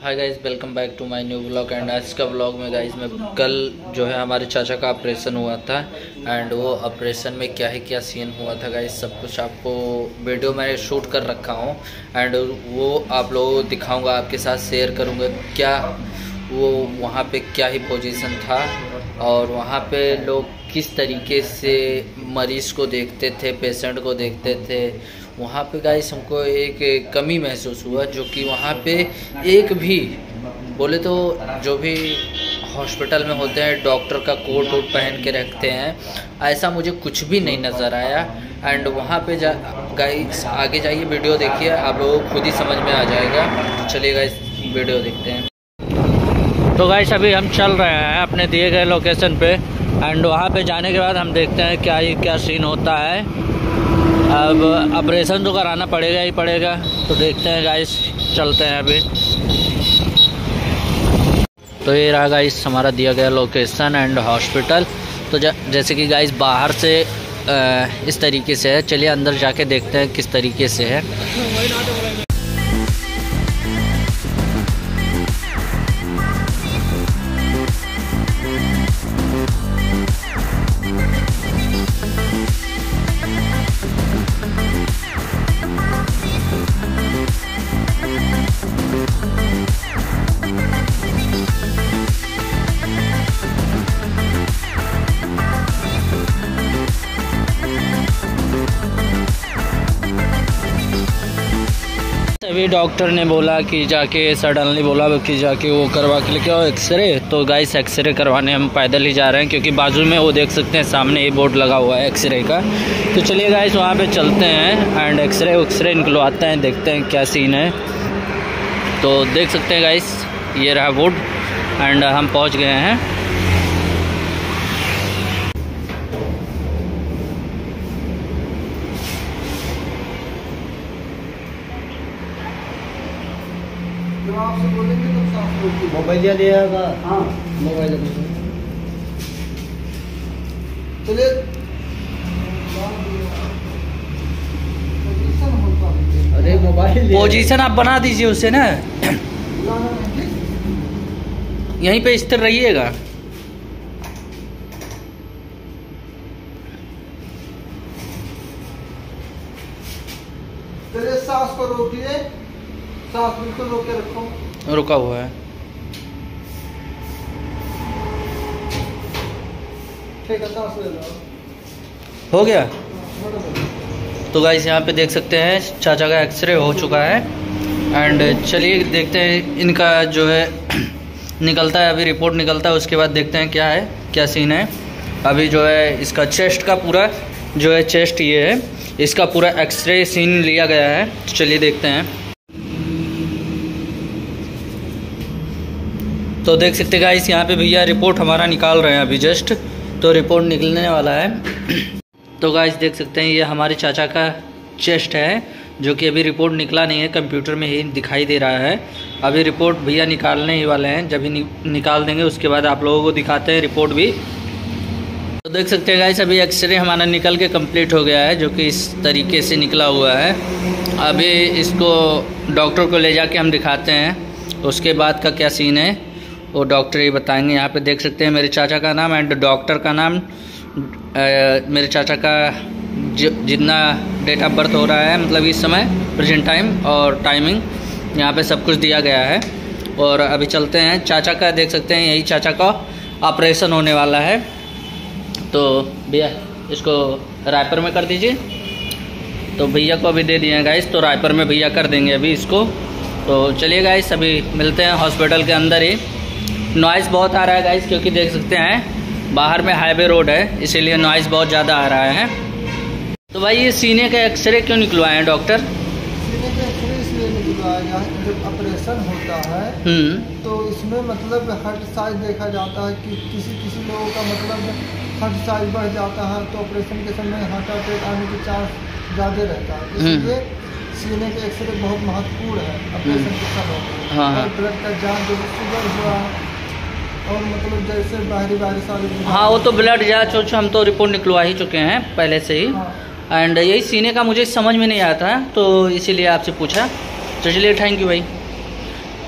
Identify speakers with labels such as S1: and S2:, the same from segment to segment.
S1: Hi guys, welcome back to my new blog. And आज का blog में guys मैं कल जो है हमारे चाचा का ऑपरेशन हुआ था एंड वो ऑपरेशन में क्या सीन हुआ था गाइस, सब कुछ आपको वीडियो में शूट कर रखा हूँ एंड वो आप लोगों को दिखाऊंगा, आपके साथ शेयर करूँगा क्या वो वहाँ पे क्या ही पोजीशन था और वहाँ पे लोग किस तरीके से मरीज़ को देखते थे, पेशेंट को देखते थे। वहाँ पे गाइस हमको एक कमी महसूस हुआ, जो कि वहाँ पे एक भी बोले तो जो भी हॉस्पिटल में होते हैं डॉक्टर का कोट वोट पहन के रखते हैं, ऐसा मुझे कुछ भी नहीं नज़र आया। एंड वहाँ पे गाइस आगे जाइए, वीडियो देखिए, आप लोगों को खुद ही समझ में आ जाएगा। चलिए गाइस वीडियो देखते हैं। तो गाइस अभी हम चल रहे हैं अपने दिए गए लोकेशन पे एंड वहाँ पे जाने के बाद हम देखते हैं क्या सीन होता है। अब ऑपरेशन तो कराना पड़ेगा ही पड़ेगा, तो देखते हैं गाइस, चलते हैं अभी। तो ये रहा गाइस हमारा दिया गया लोकेशन एंड हॉस्पिटल। तो जैसे कि गाइस बाहर से इस तरीके से है, चलिए अंदर जाके देखते हैं किस तरीके से है। अभी डॉक्टर ने बोला कि जाके सडनली बोला कि जाके वो करवा के लेके आओ एक्सरे। तो गाइस एक्सरे करवाने हम पैदल ही जा रहे हैं, क्योंकि बाजू में वो देख सकते हैं सामने ये बोर्ड लगा हुआ है एक्सरे का। तो चलिए गाइस वहाँ पे चलते हैं एंड एक्सरे निकलवाते हैं, देखते हैं क्या सीन है। तो देख सकते हैं गाइस ये रहा बोर्ड एंड हम पहुँच गए हैं।
S2: आपसे बोलेंगे तो साफ मोबाइल दिया। हाँ मोबाइल चलिए। अरे मोबाइल
S1: पोजीशन आप बना दीजिए उसे ना, यहीं पे स्थिर रहिएगा।
S2: चलिए सांस को रोकिए, सांस बिल्कुल रोके रखो।
S1: रुका हुआ है,
S2: ठीक है, सांस ले लो।
S1: हो गया। तो गाइस यहाँ पे देख सकते हैं चाचा का एक्सरे हो चुका है एंड चलिए देखते हैं इनका जो है निकलता है, अभी रिपोर्ट निकलता है, उसके बाद देखते हैं क्या सीन है। अभी जो है इसका चेस्ट का पूरा जो है चेस्ट ये है, इसका पूरा एक्सरे सीन लिया गया है। तो चलिए देखते हैं। तो देख सकते गाइस यहाँ पे भैया रिपोर्ट हमारा निकाल रहे हैं अभी जस्ट, तो रिपोर्ट निकलने वाला है। तो गाइस देख सकते हैं ये हमारे चाचा का चेस्ट है, जो कि अभी रिपोर्ट निकला नहीं है, कंप्यूटर में ही दिखाई दे रहा है। अभी रिपोर्ट भैया निकालने ही वाले हैं, जब ही निकाल देंगे उसके बाद आप लोगों को दिखाते हैं रिपोर्ट भी। तो देख सकते हैं गाइस अभी एक्सरे हमारा निकल के कंप्लीट हो गया है, जो कि इस तरीके से निकला हुआ है। अभी इसको डॉक्टर को ले जाके हम दिखाते हैं, उसके बाद का क्या सीन है वो डॉक्टर ही बताएंगे। यहाँ पे देख सकते हैं मेरे चाचा का नाम एंड डॉक्टर का नाम, मेरे चाचा का जितना डेट ऑफ बर्थ हो रहा है, मतलब इस समय प्रेजेंट टाइम और टाइमिंग यहाँ पे सब कुछ दिया गया है। और अभी चलते हैं, चाचा का देख सकते हैं यही चाचा का ऑपरेशन होने वाला है। तो भैया इसको रायपुर में कर दीजिए। तो भैया को अभी दे दिए हैं गाइस, तो रायपुर में भैया कर देंगे अभी इसको। तो चलिए गाइस अभी मिलते हैं हॉस्पिटल के अंदर ही। नॉइज़ बहुत आ रहा है गाइस, क्योंकि देख सकते हैं बाहर में हाईवे रोड है, इसीलिए नॉइज़ बहुत ज़्यादा आ रहा है। तो भाई ये सीने का एक्सरे क्यों निकलवाए हैं डॉक्टर?
S2: सीने का एक्सरे इसलिए निकलवाया है, जब ऑपरेशन होता है तो इसमें मतलब हार्ट साइज देखा जाता है कि किसी लोगों का मतलब हार्ट साइज बढ़ जाता है, तो ऑपरेशन के समय हार्ट अटैक आने के चांस ज़्यादा रहता है। इसलिए सीने के एक्सरे बहुत महत्वपूर्ण है ऑपरेशन के समय।
S1: हाँ।
S2: ब्लड का जांच, जो शुगर हुआ और मतलब जैसे बाहरी सारे,
S1: हाँ वो तो ब्लड जांच हम तो रिपोर्ट निकलवा ही चुके हैं पहले से ही। एंड यही सीने का मुझे समझ में नहीं आता है, तो इसीलिए आपसे पूछा। तो चलिए थैंक यू भाई।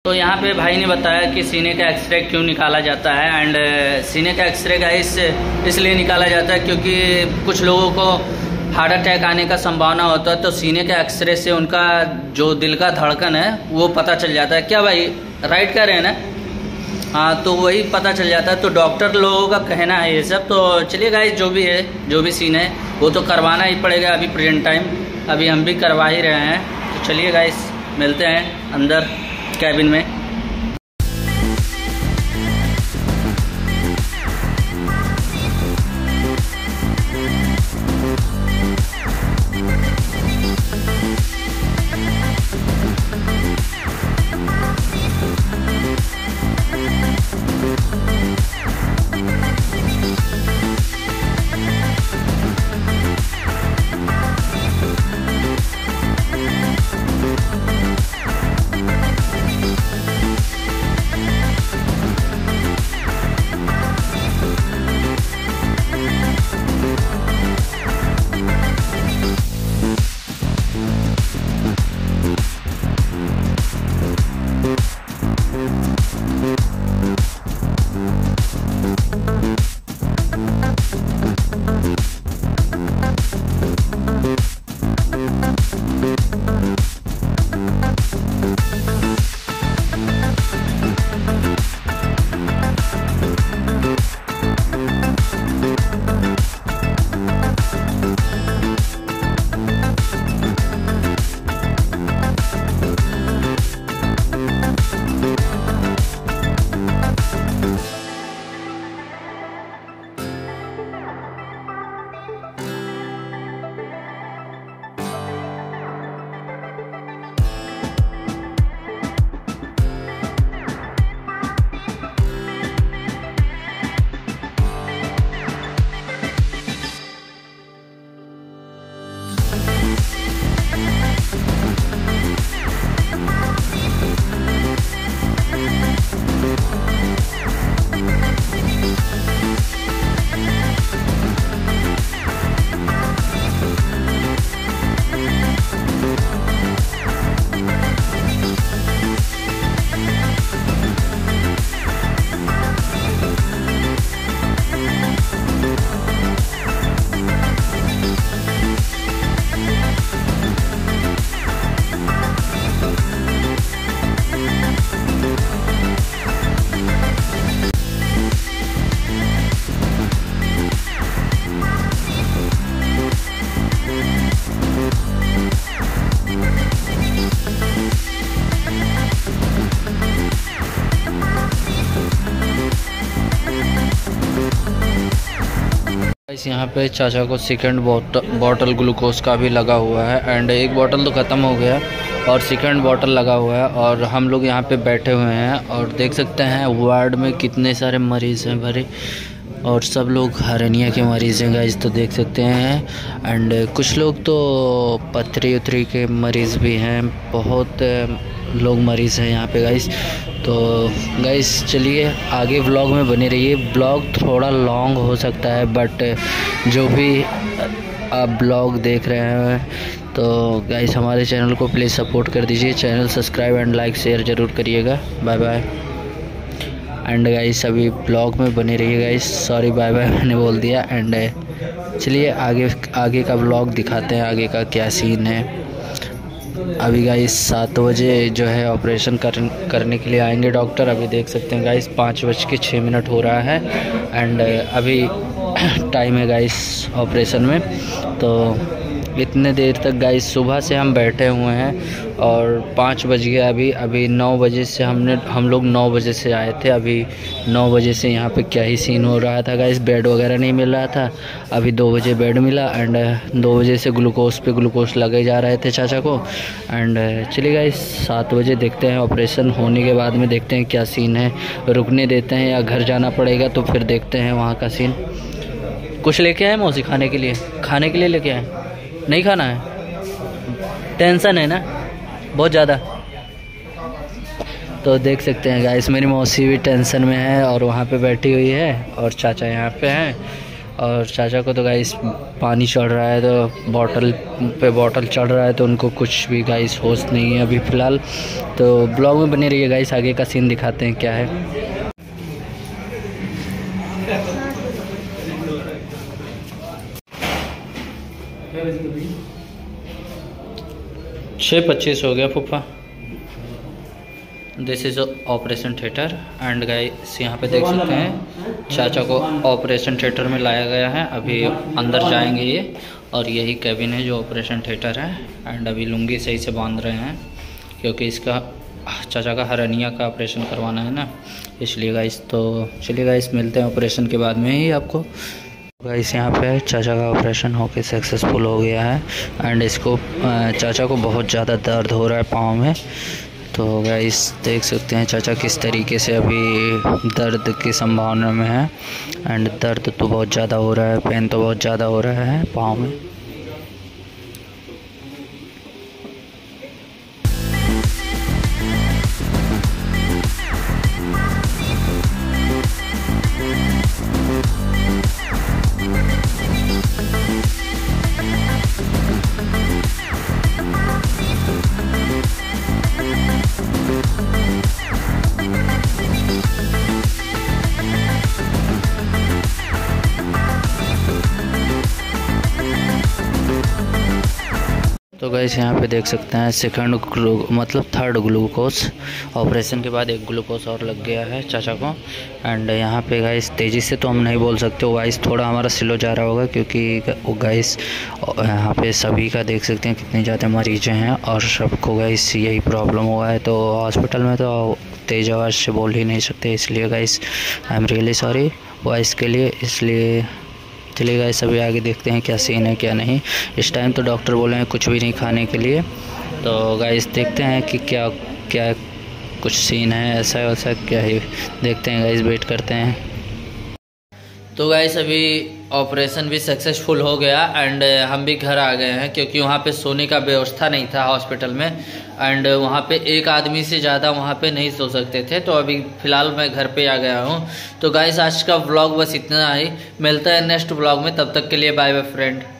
S1: तो यहाँ पे भाई ने बताया कि सीने का एक्सरे क्यों निकाला जाता है। एंड सीने का एक्सरे का इसलिए निकाला जाता है क्योंकि कुछ लोगों को हार्ट अटैक आने का संभावना होता है, तो सीने के एक्सरे से उनका जो दिल का धड़कन है वो पता चल जाता है। क्या भाई राइट कह रहे हैं ना? हाँ, तो वही पता चल जाता है। तो डॉक्टर लोगों का कहना है ये सब। तो चलिए गाइस, जो भी है, जो भी सीन है वो तो करवाना ही पड़ेगा अभी प्रेजेंट टाइम। अभी हम भी करवा ही रहे हैं। तो चलिए गाइस, मिलते हैं अंदर कैबिन में। यहाँ पे चाचा को सेकंड बॉटल ग्लूकोज का भी लगा हुआ है। एंड एक बॉटल तो ख़त्म हो गया और सेकंड बॉटल लगा हुआ है। और हम लोग यहाँ पे बैठे हुए हैं और देख सकते हैं वार्ड में कितने सारे मरीज़ हैं भरे, और सब लोग हर्निया के मरीज़ हैं गाइस, तो देख सकते हैं। एंड कुछ लोग तो पथरी उथरी के मरीज़ भी हैं, बहुत लोग मरीज़ हैं यहाँ पे गाइस। तो गाइस चलिए आगे व्लॉग में बने रहिए। व्लॉग थोड़ा लॉन्ग हो सकता है, बट जो भी आप ब्लॉग देख रहे हैं तो गाइस हमारे चैनल को प्लीज़ सपोर्ट कर दीजिए। Channel subscribe and like share ज़रूर करिएगा। Bye bye. एंड गाइस अभी ब्लॉग में बने रहिए गाइस। सॉरी बाय बाय मैंने बोल दिया। एंड चलिए आगे का ब्लॉग दिखाते हैं, आगे का क्या सीन है। अभी गाइस 7 बजे जो है ऑपरेशन करने के लिए आएंगे डॉक्टर। अभी देख सकते हैं गाइस 5:06 हो रहा है। एंड अभी टाइम है गाइस ऑपरेशन में। तो इतने देर तक गाइस सुबह से हम बैठे हुए हैं और 5 बज गया अभी 9 बजे से हम लोग 9 बजे से आए थे। अभी 9 बजे से यहाँ पे क्या ही सीन हो रहा था गाइस, बेड वगैरह नहीं मिल रहा था। अभी 2 बजे बेड मिला एंड 2 बजे से ग्लूकोज लगे जा रहे थे चाचा को। एंड चलिए गाइस 7 बजे देखते हैं, ऑपरेशन होने के बाद में देखते हैं क्या सीन है। रुकने देते हैं या घर जाना पड़ेगा, तो फिर देखते हैं वहाँ का सीन। कुछ लेके आए मौसी खाने के लिए लेके आए? नहीं खाना है, टेंशन है ना बहुत ज़्यादा। तो देख सकते हैं गाइस मेरी मौसी भी टेंशन में है और वहाँ पे बैठी हुई है और चाचा यहाँ पे हैं। और चाचा को तो गाइस पानी चढ़ रहा है, तो बॉटल पे बॉटल चढ़ रहा है, तो उनको कुछ भी गाइस होश नहीं है अभी फ़िलहाल। तो ब्लॉग में बने रहिए गाइस, आगे का सीन दिखाते हैं क्या है। 6:25 हो गया फूफा। This is operation theatre and guys यहाँ पे देख सकते हैं चाचा को ऑपरेशन थिएटर में लाया गया है। अभी अंदर जाएंगे ये, और यही कैबिन है जो ऑपरेशन थिएटर है। एंड अभी लुंगी सही से बांध रहे हैं क्योंकि इसका चाचा का हरनिया का ऑपरेशन करवाना है ना, इसलिए गाइस। तो चलिए गाइस मिलते हैं ऑपरेशन के बाद में ही आपको। गाइस यहाँ पे चाचा का ऑपरेशन होके सक्सेसफुल हो गया है एंड इसको चाचा को बहुत ज़्यादा दर्द हो रहा है पाँव में। तो गाइस देख सकते हैं चाचा किस तरीके से अभी दर्द की संभावना में है। एंड दर्द तो बहुत ज़्यादा हो रहा है, पेन तो बहुत ज़्यादा हो रहा है पाँव में। तो गाइस यहाँ पे देख सकते हैं सेकंड मतलब थर्ड ग्लूकोज, ऑपरेशन के बाद एक ग्लूकोज और लग गया है चाचा को। एंड यहाँ पे गाइस तेज़ी से तो हम नहीं बोल सकते, गाइस थोड़ा हमारा स्लो जा रहा होगा क्योंकि वो गाइस यहाँ पे सभी का देख सकते हैं कितने ज़्यादा मरीज़ हैं और सबको गाइस यही प्रॉब्लम हुआ है। तो हॉस्पिटल में तो तेज़ आवाज़ से बोल ही नहीं सकते, इसलिए guys I am really sorry voice के लिए। इसलिए चलिए गाइस अभी आगे देखते हैं क्या सीन है क्या नहीं। इस टाइम तो डॉक्टर बोले हैं कुछ भी नहीं खाने के लिए। तो गाइस देखते हैं कि क्या क्या कुछ सीन है, ऐसा वैसा क्या है, देखते हैं गाइस, वेट करते हैं। तो गाइस अभी ऑपरेशन भी सक्सेसफुल हो गया एंड हम भी घर आ गए हैं क्योंकि वहाँ पे सोने का व्यवस्था नहीं था हॉस्पिटल में। एंड वहाँ पे एक आदमी से ज़्यादा वहाँ पे नहीं सो सकते थे। तो अभी फ़िलहाल मैं घर पे आ गया हूँ। तो गाइस आज का व्लॉग बस इतना ही, मिलता है नेक्स्ट व्लॉग में, तब तक के लिए बाय बाय फ्रेंड।